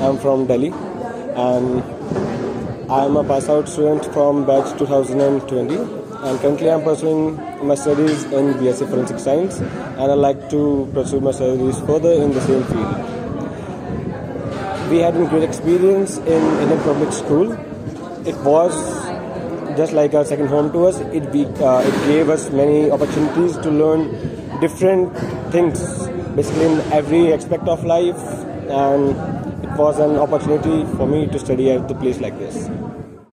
I'm from Delhi, and I'm a pass out student from batch 2020, and currently I'm pursuing my studies in BSc Forensic Science, and I'd like to pursue my studies further in the same field. We had a great experience in Indian public school. It was just like a second home to us. It gave us many opportunities to learn different things, basically in every aspect of life, and it was an opportunity for me to study at the place like this.